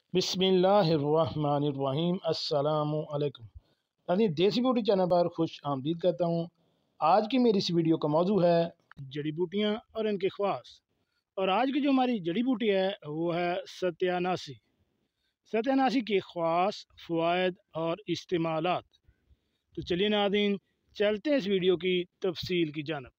बिस्मिल्लाहिर्रहमानिर्रहीम अस्सलामु अलैकुम। नाज़रीन, देसी बूटी चैनल पर खुश आमदीद करता हूँ। आज की मेरी इस वीडियो का मौजू है जड़ी बूटियाँ और इनके ख़वास। और आज की जो हमारी जड़ी बूटी है वो है सत्यानासी। सत्यानासी के ख़वास, फ़वाइद और इस्तेमालात। तो चलिए नाज़रीन, चलते हैं इस वीडियो की तफसील की जानब।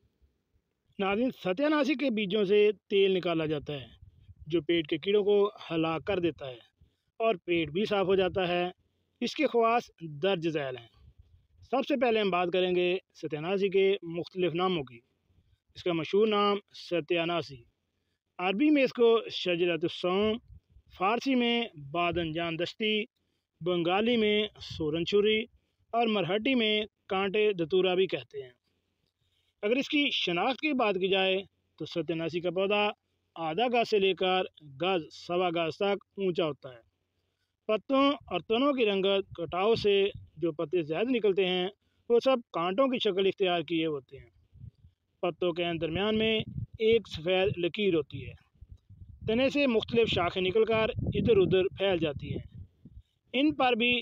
नाज़रीन, सत्यानासी के बीजों से तेल निकाला जाता है जो पेट के कीड़ों को हलाक कर देता है और पेट भी साफ़ हो जाता है। इसके ख़वास दर्ज झैल हैं। सबसे पहले हम बात करेंगे सत्यानासी के मुख्तलिफ़ नामों की। इसका मशहूर नाम सत्यानासी, अरबी में इसको शजरतुस्सौम, फ़ारसी में बादनजान दश्ती, बंगाली में सोरनछुरी और मरहटी में कांटे धतूरा भी कहते हैं। अगर इसकी शनाख्त की बात की जाए तो सत्यानासी का पौधा आधा गज से लेकर गज सवा गज तक ऊंचा होता है। पत्तों और तनों की रंगत कटाव से जो पत्ते ज़्यादा निकलते हैं वो सब कांटों की शक्ल इख्तियार किए होते हैं। पत्तों के दरमियान में एक सफ़ेद लकीर होती है। तने से मुख्तलिफ शाखें निकलकर इधर उधर फैल जाती हैं। इन पर भी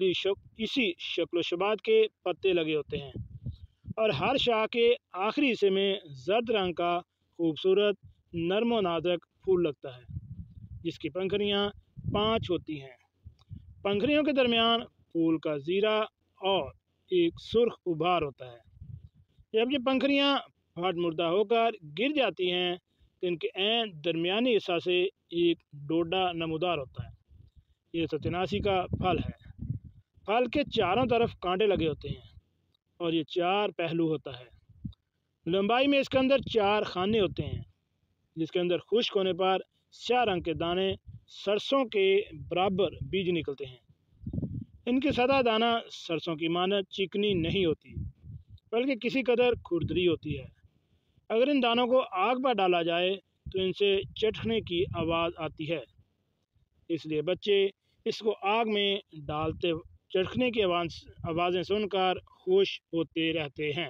इसी शक्ल शबात के पत्ते लगे होते हैं और हर शाख के आखिरी हिस्से में जर्द रंग का खूबसूरत नरम व नाजुक फूल लगता है जिसकी पंखुड़ियाँ 5 होती हैं। पंखुड़ियों के दरमियान फूल का ज़ीरा और एक सुर्ख उभार होता है। जब ये पंखुड़ियाँ फट मुर्दा होकर गिर जाती हैं तो इनके ऐन दरमियानी हिस्सा से एक डोडा नमूदार होता है। ये सत्यानासी का फल है। फल के चारों तरफ कांटे लगे होते हैं और ये 4 पहलू होता है। लंबाई में इसके अंदर 4 खाने होते हैं जिसके अंदर खुश्क होने पर स्याह रंग के दाने सरसों के बराबर बीज निकलते हैं। इनकी सतह दाना सरसों की मानद चिकनी नहीं होती बल्कि किसी कदर खुरदरी होती है। अगर इन दानों को आग पर डाला जाए तो इनसे चटकने की आवाज़ आती है, इसलिए बच्चे इसको आग में डालते चटकने की आवाज़ें सुनकर खुश होते रहते हैं।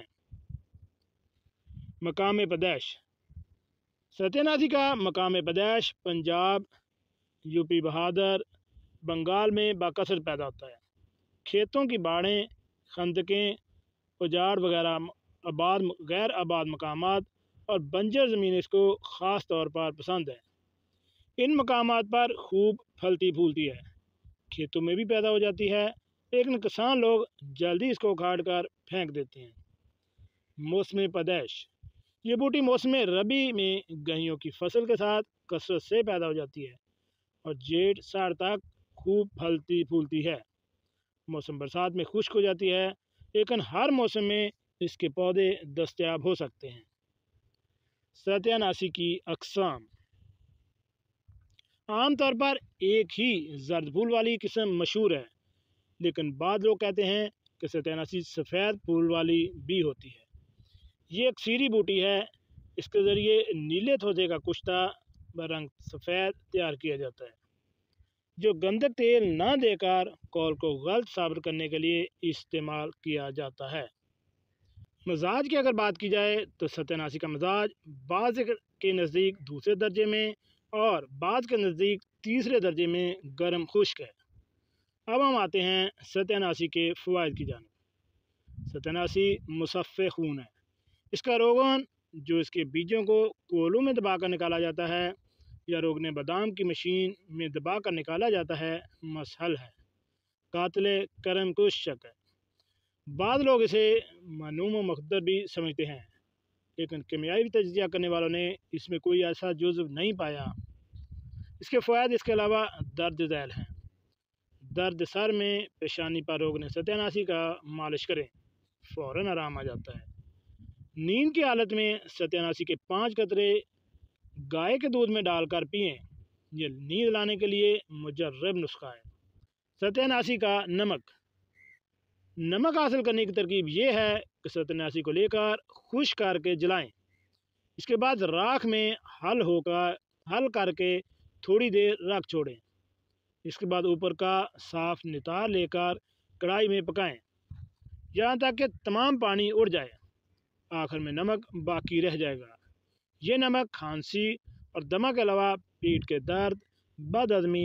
मकाम पैदाइश। सत्यानासी का मकाम पैदाइश पंजाब, यूपी बहादुर, बंगाल में बाकसर पैदा होता है। खेतों की बाड़ें, खंदकें, उजाड़ वगैरह गैर आबाद मकामात और बंजर ज़मीन इसको ख़ास तौर पर पसंद है। इन मकामात पर खूब फलती फूलती है, खेतों में भी पैदा हो जाती है, लेकिन किसान लोग जल्दी इसको उखाड़ कर फेंक देते हैं। मौसम पैदाइश। ये बूटी मौसम रबी में गेहूं की फसल के साथ कसरत से पैदा हो जाती है और जेठ साढ़ तक खूब फलती फूलती है। मौसम बरसात में खुश्क हो जाती है, लेकिन हर मौसम में इसके पौधे दस्तयाब हो सकते हैं। सत्यानासी की अक़साम। आमतौर पर एक ही जर्द फूल वाली किस्म मशहूर है, लेकिन बाद लोग कहते हैं कि सत्यानासी सफ़ेद फूल वाली भी होती है। ये एक सीरी बूटी है। इसके ज़रिए नीले थोजे का कुश्ता रंग सफ़ेद तैयार किया जाता है जो गंधक तेल न देकर कौल को गलत साबित करने के लिए इस्तेमाल किया जाता है। मजाज की अगर बात की जाए तो सत्यानासी का मजाज बाज़ के नज़दीक दूसरे दर्जे में और बाज़ के नज़दीक तीसरे दर्जे में गर्म खुश्क है। अब हम आते हैं सत्यानासी के फ़वाइद की जानिब। सत्यानासी मुसफ़्फ़े खून है। इसका रोगन जो इसके बीजों को कोलों में दबाकर निकाला जाता है या रोगने बादाम की मशीन में दबाकर निकाला जाता है, मसहल है, कातिल करम कुश शक है। बाद लोग इसे मनूम व मुक़द्दर भी समझते हैं, लेकिन केमियाई तजिया करने वालों ने इसमें कोई ऐसा जुज़्व नहीं पाया। इसके फ़वाइद इसके अलावा दर्द झैल हैं। दर्द सर में, पेशानी पर रोगने सत्यानासी का मालिश करें, फ़ौरन आराम आ जाता है। नींद की हालत में सत्यानासी के 5 कतरे गाय के दूध में डालकर पिएं। यह नींद लाने के लिए मुजर्रब नुस्खा है। सत्यानासी का नमक हासिल करने की तरकीब यह है कि सत्यानासी को लेकर खुश्क करके जलाएं। इसके बाद राख में हल करके थोड़ी देर रख छोड़ें। इसके बाद ऊपर का साफ नितार लेकर कढ़ाई में पकाएं यहाँ तक कि तमाम पानी उड़ जाए। आखिर में नमक बाकी रह जाएगा। ये नमक खांसी और दमा के अलावा पेट के दर्द, बदहज़मी,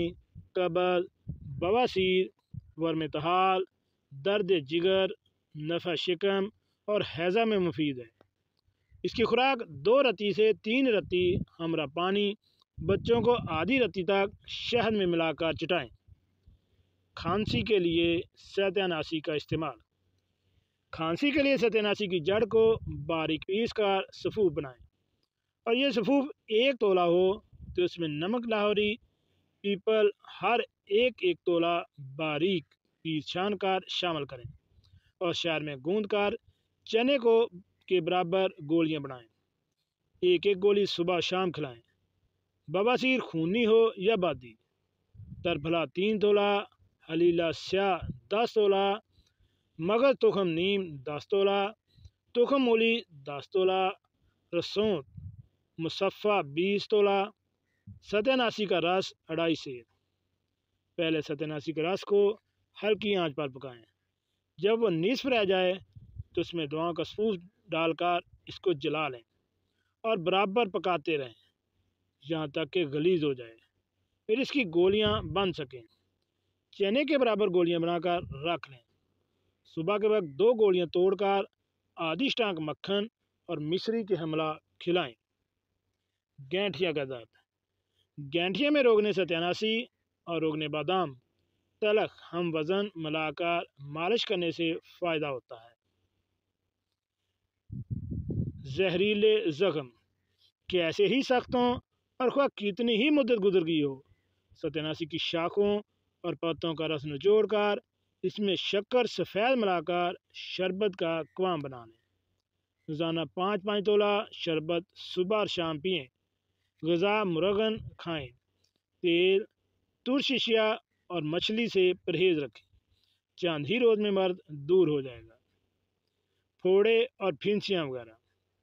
कब्ज़, बवासीर, वर्मतहाल, दर्द जिगर, नफ़ा शिकम और हैज़ा में मुफीद है। इसकी खुराक 2 रत्ती से 3 रत्ती हमरा पानी बच्चों को आधी रत्ती तक शहद में मिलाकर चटाएं। खांसी के लिए सत्यानाशी का इस्तेमाल। खांसी के लिए सत्यानाशी की जड़ को बारीक पीस कर सफ़ूफ बनाएं और ये सफ़ूफ 1 तोला हो तो इसमें नमक लाहौरी, पीपल हर एक तोला बारीक पीस छान कर शामिल करें और शहर में गूंद कर चने को के बराबर गोलियां बनाएं। 1 गोली सुबह शाम खिलाएं। बवासीर खूनी हो या बादी, तरफला 3 तोला, हलीला स्याह 10 तोला, मगज तुखम नीम 10 तोला, तुखम मूली 10 तोला, रसों मुसफ़ा 20 तोला, सत्यानाशी का रस 2.5 सेर। पहले सत्यानाशी के रस को हल्की आंच पर पकाएं। जब वह निस्फ रह जाए तो इसमें दवाओं का सफ़ूफ डालकर इसको जला लें और बराबर पकाते रहें यहाँ तक कि गलीज़ हो जाए। फिर इसकी गोलियां बन सकें। चने के बराबर गोलियां बनाकर रख लें। सुबह के वक्त 2 गोलियां तोड़कर आधी स्टांक मक्खन और मिश्री के हमला खिलाएं। गैंठिया का दर्द। गैंठिया में रोगने सत्यानाशी और रोगने बादाम तलख हम वज़न मिलाकर मालिश करने से फ़ायदा होता है। जहरीले ज़ख्म। कैसे ही सख्त हों और ख्वाह कितनी ही मुद्दत गुजर गई हो, सत्यानाशी की शाखों और पत्तों का रस निचोड़ कर इसमें शक्कर सफ़ेद मिलाकर शरबत का क़वाम बना लें। रोज़ाना 5-5 तोला शरबत सुबह और शाम पिएँ। ग़िज़ा मुरगन खाएँ। तेल, तुरशिशिया और मछली से परहेज़ रखें। चंद ही रोज़ में मर्द दूर हो जाएगा। फोड़े और फिंसियाँ वगैरह।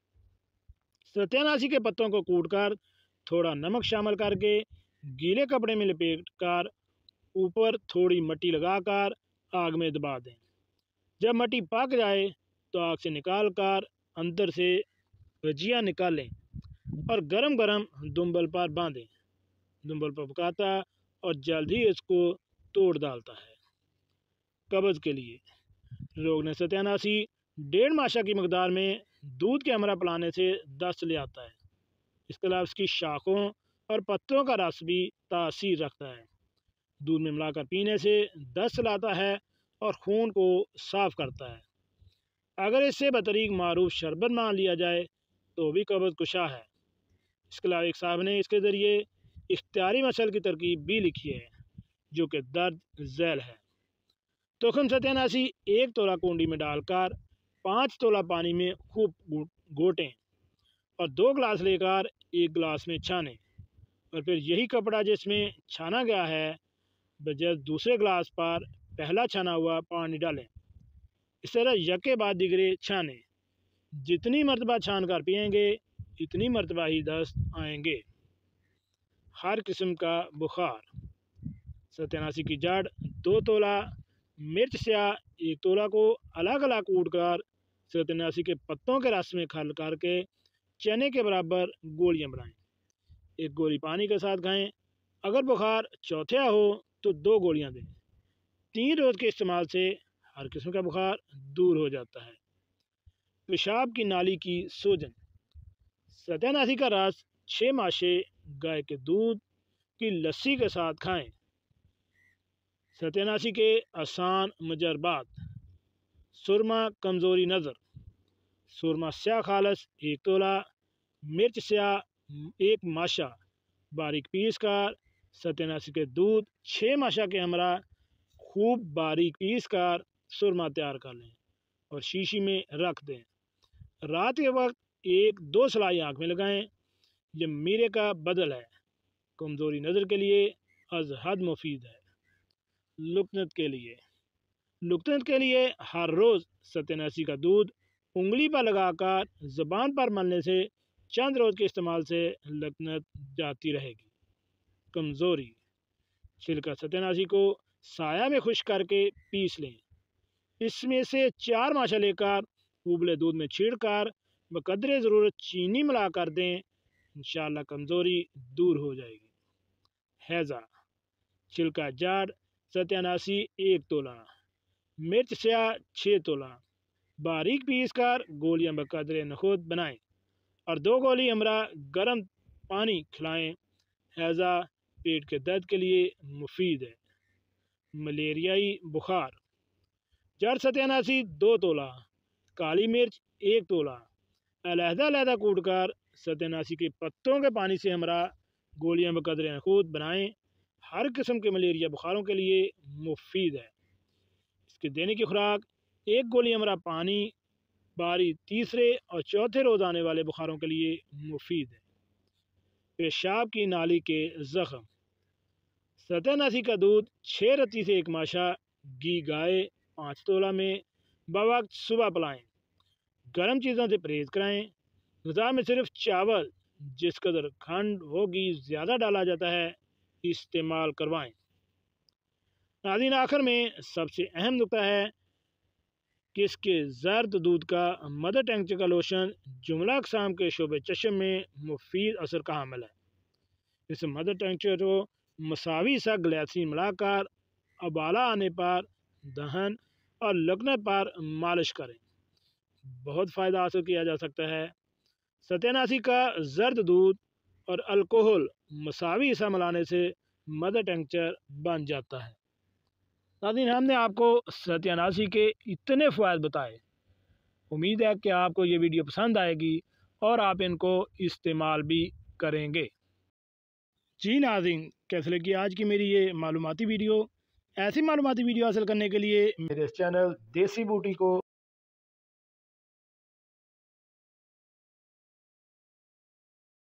सत्यानाशी के पत्तों को कूटकर थोड़ा नमक शामिल करके गीले कपड़े में लपेट कर ऊपर थोड़ी मिट्टी लगाकर आग में दबा दें। जब मिट्टी पक जाए तो आग से निकाल कर अंदर से भजिया निकालें और गरम गरम दुम्बल पर बांधें। दुम्बल पर पकाता और जल्द ही इसको तोड़ डालता है। कब्ज़ के लिए रोगने सत्यानाशी 1.5 माशा की मकदार में दूध के हमरा पिलाने से दस्त ले आता है। इसके अलावा इसकी शाखों और पत्तों का रस भी तासीर रखता है। दूध में मिलाकर पीने से दस्त लाता है और खून को साफ़ करता है। अगर इससे बतरीक मारूफ शरबत मान लिया जाए तो भी कब्ज़ कुशा है। इसके अलावा एक साहब ने इसके ज़रिए इख्तियारी मसल की तरकीब भी लिखी है जो कि दर्द झैल है। तुखम सत्यानाशी 1 तोला कुंडी में डालकर 5 तोला पानी में खूब घोटें और 2 गिलास लेकर 1 गिलास में छानें और फिर यही कपड़ा जिसमें छाना गया है बजाय दूसरे गिलास पर पहला छाना हुआ पानी डालें। इस तरह यके बाद दिगरे छानें। जितनी मरतबा छान कर पिएंगे इतनी मरतबा ही दस्त आएंगे। हर किस्म का बुखार। सत्यानाशी की जड़ 2 तोला, मिर्च स्याह 1 तोला को अलग अलग कूट कर सत्यानाशी के पत्तों के रस में खल करके चने के बराबर गोलियां बनाएं। 1 गोली पानी के साथ खाएं। अगर बुखार चौथिया हो तो 2 गोलियां दें। 3 रोज़ के इस्तेमाल से हर किस्म का बुखार दूर हो जाता है। पेशाब की नाली की सूजन। सत्यानाशी का रस 6 माशे गाय के दूध की लस्सी के साथ खाएं। सत्यानाशी के आसान मुजरबात। सुरमा कमज़ोरी नज़र। सुरमा स्याह खालस 1 तोला, मिर्च स्याह 1 माशा बारीक पीस कर सत्यानाशी के दूध 6 माशा के हमरा खूब बारीक पीस कर सुरमा तैयार कर लें और शीशी में रख दें। रात के वक्त 1-2 सलाई आँख में लगाएं। यह मीरे का बदल है। कमज़ोरी नज़र के लिए अज हद मुफीद है। लुकनत के लिए हर रोज़ सत्यानाशी का दूध उंगली पर लगाकर ज़बान पर मलने से चंद रोज़ के इस्तेमाल से लुकनत जाती रहेगी। कमज़ोरी। छिलका सत्यानाशी को साया में खुश्क करके पीस लें। इसमें से 4 माशा लेकर उबले दूध में छीड़कर बकदरे ज़रूरत चीनी मिला कर दें। इंशाअल्लाह कमज़ोरी दूर हो जाएगी। हैज़ा। छिलका जाट सत्यानाशी 1 तोला, मिर्च स्याह 6 तोला, बारीक पीस कर गोलियां बकदरे नखुद बनाएं और 2 गोली अमरा गर्म पानी खिलाएं। हैज़ा पेट के दर्द के लिए मुफीद है। मलेरियाई बुखार, जड़ सत्यानाशी 2 तोला, काली मिर्च 1 तोला, अलहदा कूट कर सत्यानाशी के पत्तों के पानी से हमरा गोलियां बकदरे नखूद बनाएं। हर किस्म के मलेरिया बुखारों के लिए मुफीद है। इसके देने की खुराक 1 गोली हमरा पानी बारी तीसरे और चौथे रोज़ आने वाले बुखारों के लिए मुफीद है। पेशाब की नाली के ज़ख़म, सत्यानाशी का दूध 6 रत्ती से 1 माशा घी गाय 5 तोला में बवक्त सुबह पिलाएं। गर्म चीज़ों से परहेज़ कराएं। ग़िज़ा में सिर्फ चावल जिस कदर खंड होगी ज़्यादा डाला जाता है इस्तेमाल करवाएं। नाज़रीन, आखिर में सबसे अहम नुकता है कि इसके ज़र्द दूध का मदर टेंचर का लोशन जुमला अक़साम के शोबे चश्म में मुफीद असर का हामिल है। इस मदर टेंचर को मसावी सा ग्लाइसिन मिलाकर उबाला आने पर दहन और लकने पर मालिश करें। बहुत फ़ायदा हासिल किया जा सकता है। सत्यानाशी का जर्द दूध और अल्कोहल मसावी हिस्सा मिलाने से मदर टेंचर बन जाता है। नाज़रीन, हमने आपको सत्यानाशी के इतने फ़वाद बताए। उम्मीद है कि आपको ये वीडियो पसंद आएगी और आप इनको इस्तेमाल भी करेंगे। जी नाज़रीन, कैसे लगी आज की मेरी ये मालूमाती वीडियो? ऐसी मालूमाती वीडियो हासिल करने के लिए मेरे चैनल देसी बूटी को